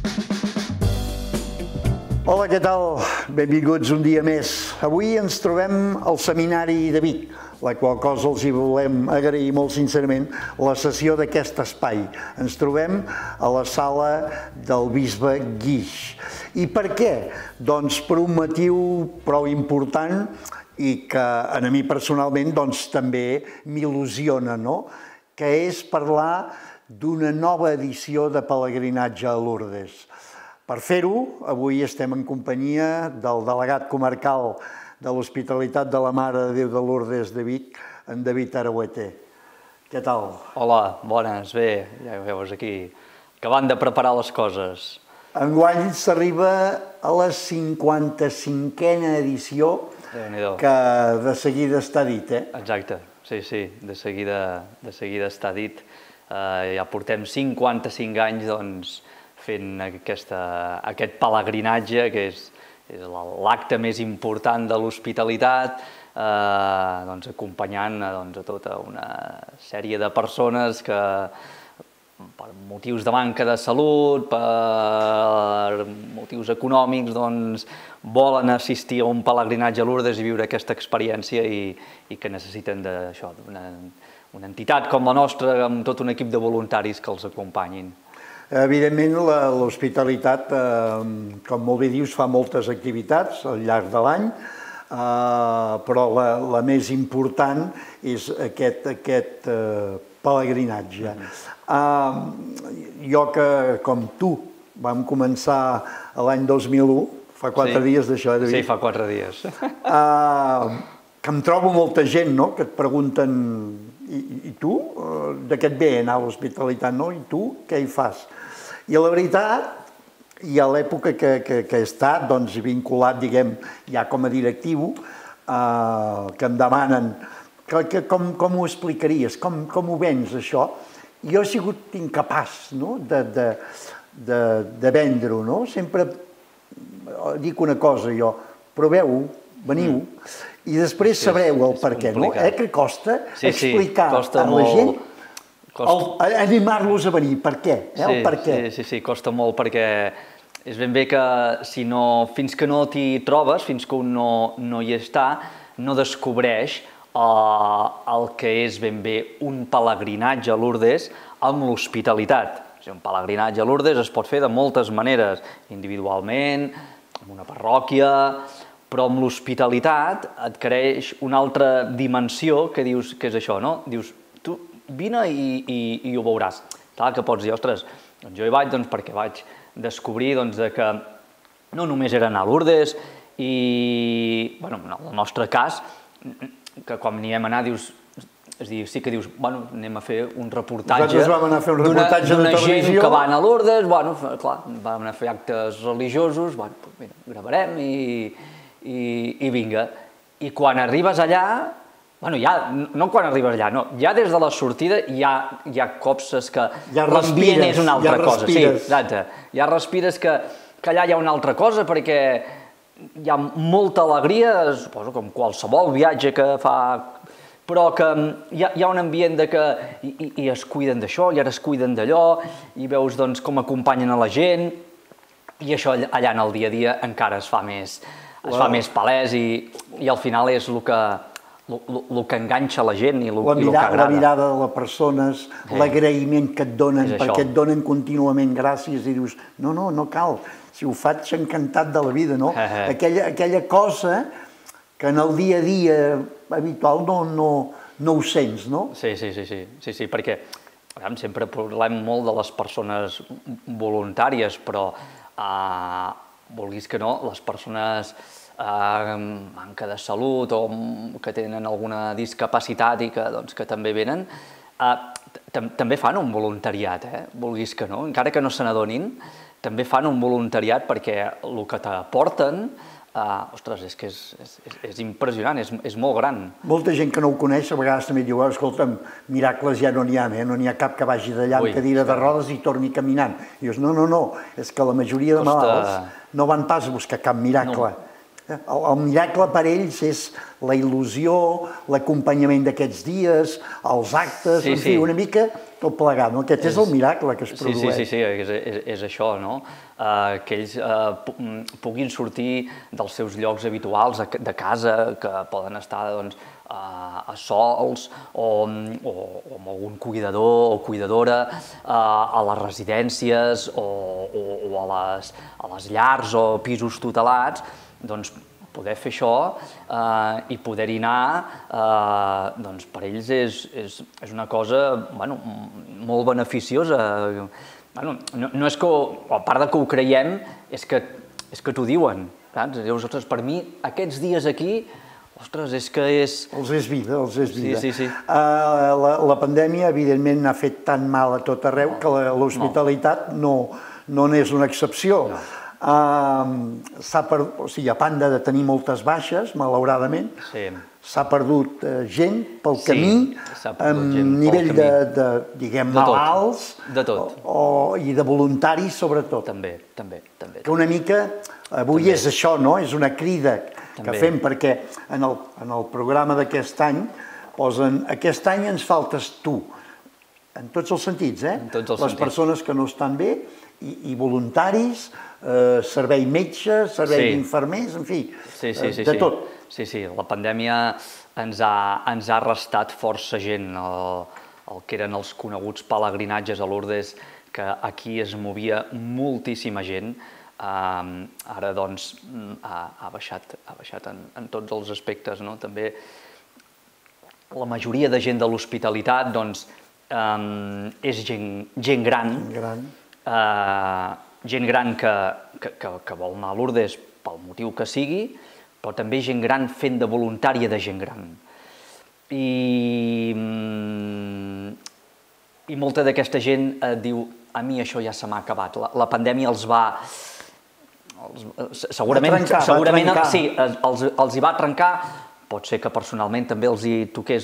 Hola, què tal? Benvinguts un dia més. Avui ens trobem al Seminari de Vic, la qual cosa els hi volem agrair molt sincerament la cessió d'aquest espai. Ens trobem a la sala del Bisbe Guix. I per què? Doncs per un motiu prou important i que a mi personalment també m'il·lusiona, que és parlar d'una nova edició de Pelegrinatge a Lourdes. Per fer-ho, avui estem en companyia del delegat comarcal de l'Hospitalitat de la Mare de Déu de Lourdes de Vic, en David Aragüete. Què tal? Hola, bones, bé, ja ho veus aquí, acabant de preparar les coses. Enguany s'arriba a la 55a edició, que de seguida està dit, eh? Exacte, sí, de seguida està dit. Ja portem 55 anys, doncs, fent aquest pelegrinatge, que és l'acte més important de l'hospitalitat, acompanyant a tota una sèrie de persones que, per motius de manca de salut, per motius econòmics, volen assistir a un pelegrinatge a Lourdes i viure aquesta experiència i que necessiten d'una entitat com la nostra, amb tot un equip de voluntaris que els acompanyin. Evidentment, l'hospitalitat, com molt bé dius, fa moltes activitats al llarg de l'any, però la més important és aquest pelegrinatge. Jo que, com tu, vam començar l'any 2001, fa 4 dies d'això, David? Sí, fa 4 dies. Que em trobo molta gent que et pregunten i tu, de què et ve anar a l'hospitalitat, i tu, què hi fas? I la veritat, i a l'època que he estat vinculat, diguem, ja com a directiu, que em demanen com ho explicaries, com ho vens, això? Jo he sigut incapaç de vendre-ho, sempre dic una cosa jo, proveu-ho, veniu, i després sabreu el per què, que costa explicar a la gent, animar-los a venir, per què, el per què. Sí, costa molt perquè és ben bé que fins que no t'hi trobes, fins que un no hi està, no descobreix el que és ben bé un pelegrinatge a Lourdes amb l'hospitalitat. Un pelegrinatge a Lourdes es pot fer de moltes maneres, individualment, en una parròquia, però amb l'hospitalitat adquireix una altra dimensió que dius que és això, no? Dius, tu vine i ho veuràs. Clar que pots dir, ostres, jo hi vaig perquè vaig descobrir que no només era anar a Lourdes i, en el nostre cas, que quan n'hi hem anar, sí que dius, anem a fer un reportatge d'una gent que va anar a Lourdes, clar, vam anar a fer actes religiosos, gravarem i vinga. I quan arribes allà, no quan arribes allà, no, ja des de la sortida ja copses que l'ambient és una altra cosa. Sí, exacte. Ja respires que allà hi ha una altra cosa perquè hi ha molta alegria, suposo com qualsevol viatge que fa, però que hi ha un ambient que i es cuiden d'això i ara es cuiden d'allò i veus com acompanyen a la gent i això allà en el dia a dia encara es fa més palès i al final és el que enganxa la gent i el que agrada. La mirada de les persones, l'agraïment que et donen, perquè et donen contínuament gràcies i dius, no cal, si ho faig encantat de la vida, no? Aquella cosa que en el dia a dia habitual no ho sents, no? Sí, perquè sempre parlem molt de les persones voluntàries, però vulguis que no, les persones amb manca de salut o que tenen alguna discapacitat i que també venen, també fan un voluntariat, vulguis que no, encara que no se n'adonin, també fan un voluntariat perquè el que t'aporten, ostres, és que és impressionant, és molt gran. Molta gent que no ho coneix a vegades també diu, escolta'm, miracles ja no n'hi ha, no n'hi ha cap que vagi d'allà amb cadira de rodes i torni caminant. I dius, no, és que la majoria de malalts no van pas a buscar cap miracle. El miracle per ells és la il·lusió, l'acompanyament d'aquests dies, els actes, en fi, una mica tot plegat. Aquest és el miracle que es produeix. Sí, és això, no? Que ells puguin sortir dels seus llocs habituals de casa, que poden estar a sols o amb algun cuidador o cuidadora, a les residències o a les llars o pisos tutelats, doncs poder fer això i poder-hi anar, doncs per ells és una cosa molt beneficiosa. No és que, a part que ho creiem, és que t'ho diuen. Ostres, per mi, aquests dies aquí, ostres, és que és... Els és vida, els és vida. Sí. La pandèmia, evidentment, ha fet tan mal a tot arreu que l'hospitalitat no n'és una excepció. O sigui, a banda de tenir moltes baixes, malauradament, s'ha perdut gent pel camí, amb nivell de, diguem, malalts i de voluntaris, sobretot. També. Que una mica, avui és això, no? És una crida que fem, perquè en el programa d'aquest any posen aquest any ens faltes tu, en tots els sentits, les persones que no estan bé i voluntaris, servei metges, servei infermers, en fi, de tot. Sí, la pandèmia ens ha restat força gent, el que eren els coneguts pelegrinatges a Lourdes, que aquí es movia moltíssima gent, ara doncs ha baixat en tots els aspectes, no? També la majoria de gent de l'hospitalitat doncs és gent gran, gent gran que vol anar a Lourdes pel motiu que sigui, però també gent gran fent de voluntària de gent gran. I molta d'aquesta gent diu, a mi això ja se m'ha acabat, la pandèmia els va... Segurament sí, els hi va trencar, pot ser que personalment també els hi toqués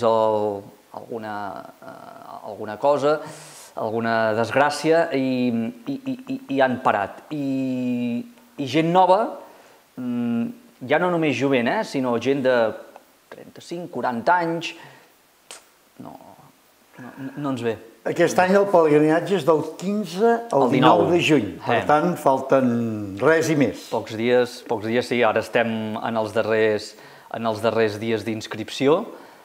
alguna cosa, alguna desgràcia i han parat. I gent nova, ja no només jovent, sinó gent de 35-40 anys, no ens ve. Aquest any el pelegrinatge és del 15 al 19 de juny, per tant falten res i més. Pocs dies, sí, ara estem en els darrers dies d'inscripció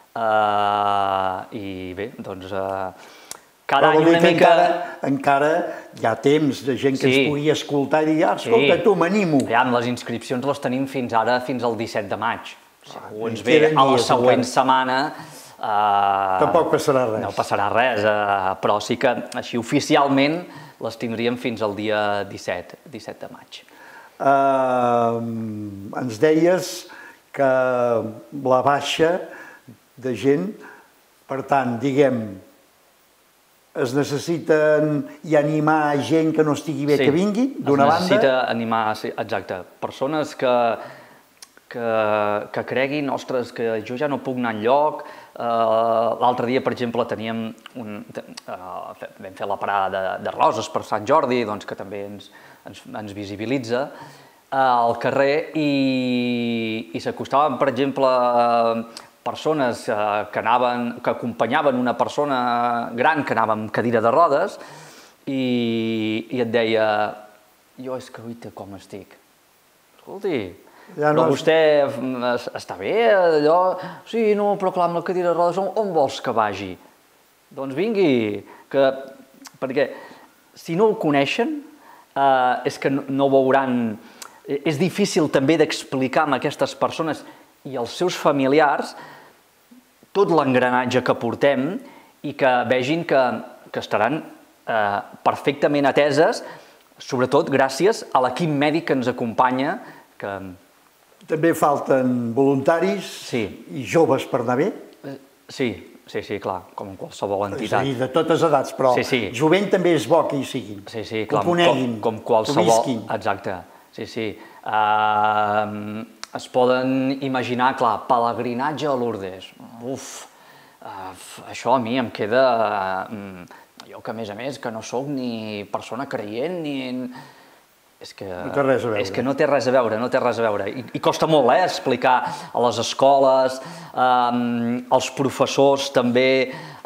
i bé, doncs cada any una mica... Encara hi ha temps de gent que ens pugui escoltar i dir, escolta, tu, m'animo. Les inscripcions les tenim fins ara, fins al 17 de maig. Si algú ens ve a la següent setmana... Tampoc passarà res. No passarà res, però sí que així oficialment les tindríem fins al dia 17 de maig. Ens deies que la baixa de gent, per tant, diguem, es necessiten i animar gent que no estigui bé que vingui, d'una banda? Es necessita animar, exacte, persones que creguin, ostres, que jo ja no puc anar enlloc. L'altre dia, per exemple, vam fer la parada de roses per Sant Jordi, que també ens visibilitza al carrer, i s'acostaven, per exemple, persones que acompanyaven una persona gran que anava amb cadira de rodes i et deia, jo és que uita com estic. Escolti, però vostè està bé, allò? Sí, no, però clar, amb la cadira de rodes, on vols que vagi? Doncs vingui, perquè si no el coneixen, és que no veuran... És difícil també d'explicar a aquestes persones i als seus familiars tot l'engranatge que portem i que vegin que estaran perfectament ateses, sobretot gràcies a l'equip mèdic que ens acompanya, que... També falten voluntaris i joves per anar bé? Sí, clar, com en qualsevol entitat. És a dir, de totes edats, però jovent també és bo que hi siguin. Sí, clar, com qualsevol... Exacte, sí. Es poden imaginar, clar, pelegrinatge a Lourdes. Això a mi em queda... Jo que, a més, que no sóc ni persona creient, ni... és que no té res a veure. És que no té res a veure, no té res a veure. I costa molt, explicar a les escoles, als professors també,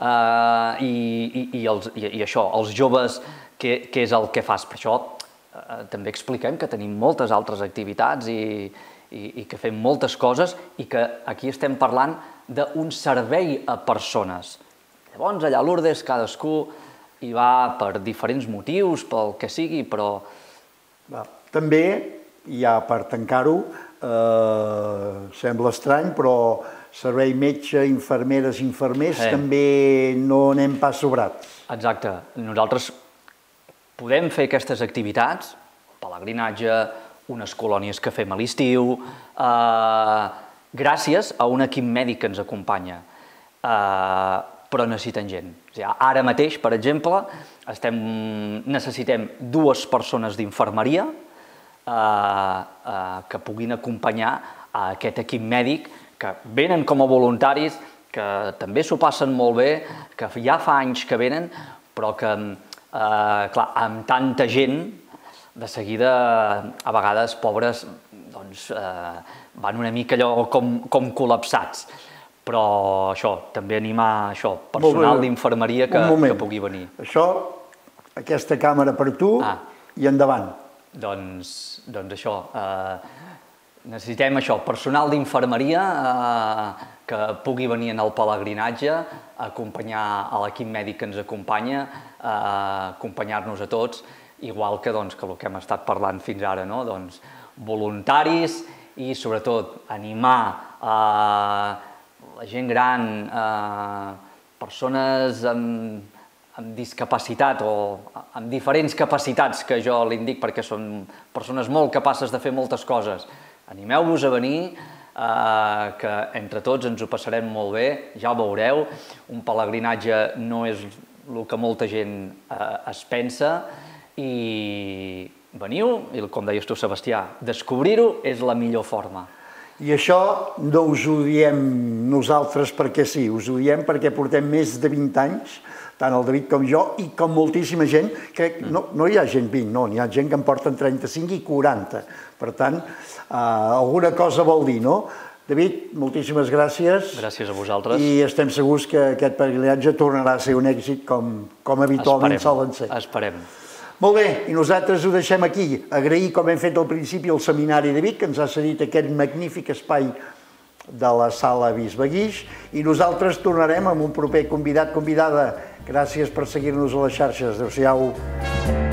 i això, als joves, què és el que fas. Per això també expliquem que tenim moltes altres activitats i que fem moltes coses i que aquí estem parlant d'un servei a persones. Llavors, allà a Lourdes, cadascú hi va per diferents motius, pel que sigui, però... També, ja per tancar-ho, sembla estrany, però servei metge, infermeres, infermers, també no anem pas sobrats. Exacte. Nosaltres podem fer aquestes activitats, pelegrinatge, unes colònies que fem a l'estiu, gràcies a un equip mèdic que ens acompanya. Però necessiten gent. Ara mateix, per exemple, necessitem 2 persones d'infermeria que puguin acompanyar a aquest equip mèdic, que venen com a voluntaris, que també s'ho passen molt bé, que ja fa anys que venen, però que, clar, amb tanta gent, de seguida, a vegades, pobres, doncs, van una mica allò com col·lapsats. Però això, també animar personal d'infermeria que pugui venir. Això, aquesta càmera per tu i endavant. Doncs això, necessitem això, personal d'infermeria que pugui venir en el pelegrinatge, acompanyar a l'equip mèdic que ens acompanya, acompanyar-nos a tots, igual que el que hem estat parlant fins ara, voluntaris i sobretot animar la gent gran, persones amb discapacitat o amb diferents capacitats, que jo li dic perquè són persones molt capaces de fer moltes coses. Animeu-vos a venir, que entre tots ens ho passarem molt bé, ja ho veureu. Un pelegrinatge no és el que molta gent es pensa i veniu, i com deies tu, Sebastià, descobrir-ho és la millor forma. I això no us ho diem nosaltres perquè sí, us ho diem perquè portem més de 20 anys, tant el David com jo, i com moltíssima gent, que no hi ha gent 20, no, n'hi ha gent que en porten 35 i 40. Per tant, alguna cosa vol dir, no? David, moltíssimes gràcies. Gràcies a vosaltres. I estem segurs que aquest pelegrinatge tornarà a ser un èxit com habitualment solen ser. Esperem. Molt bé, i nosaltres ho deixem aquí. Agrair, com hem fet al principi, el Seminari de Vic, que ens ha cedit aquest magnífic espai de la Sala Bisbe Guix, i nosaltres tornarem amb un proper convidat, convidada. Gràcies per seguir-nos a les xarxes. Adéu-siau.